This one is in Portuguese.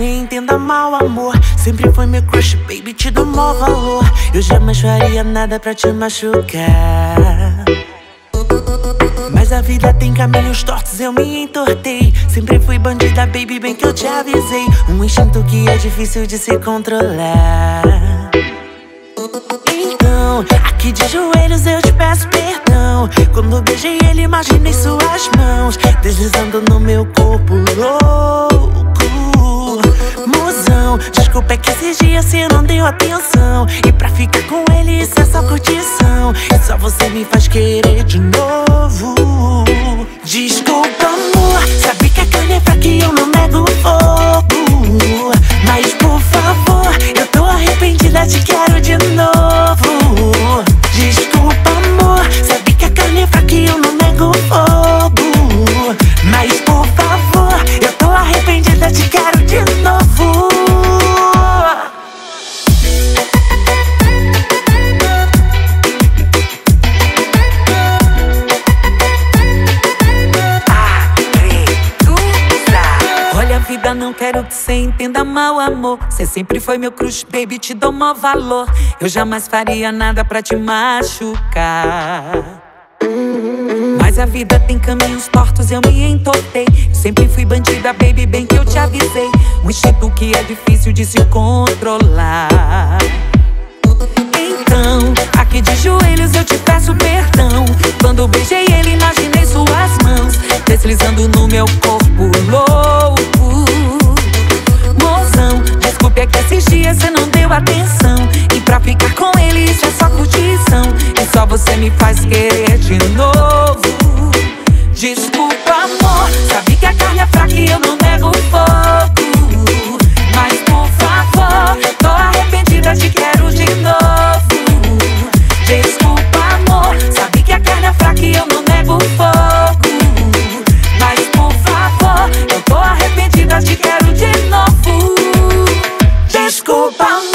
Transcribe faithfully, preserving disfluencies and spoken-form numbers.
você entenda mal, amor. Sempre foi meu crush, baby, te dou maior valor. Eu jamais faria nada pra te machucar. Mas a vida tem caminhos tortos, eu me entortei. Sempre fui bandida, baby, bem que eu te avisei. Um instinto que é difícil de se controlar. Então, aqui de joelhos eu te peço perdão. Quando beijei ele, imaginei suas mãos deslizando no meu corpo louco. Mozão, desculpa, é que esses dias você não deu atenção. E pra ficar com ele isso é só curtição. E só você me faz querer de novo. Desculpa, amor, sabe que a carne é fraca e eu não nego fogo. Mas por favor, eu tô arrependida, te quero de novo. Desculpa, amor, sabe que a carne é fraca e eu não nego fogo. Mas por favor, eu tô arrependida, te quero de novo. Olha, vida, não quero que cê entenda mal, amor. Cê sempre foi meu crush, baby, te dou maior valor. Eu jamais faria nada pra te machucar. Mas a vida tem caminhos tortos, eu me entortei. Eu sempre fui bandida, baby, bem que eu te avisei. Um instinto que é difícil de se controlar. Então, aqui de joelhos eu te peço perdão. Quando beijei ele, imaginei suas mãos deslizando no meu corpo louco. Mozão, desculpe, é que esses dias você não deu atenção. E pra ficar com ele isso é só curtição. E só você me faz querer de novo. Desculpa, amor, sabe que a carne é fraca e eu não nego fogo. Mas por favor, tô arrependida, te quero de novo. Desculpa, amor, sabe que a carne é fraca e eu não nego fogo. Mas por favor, eu tô arrependida, te quero de novo. Desculpa, amor.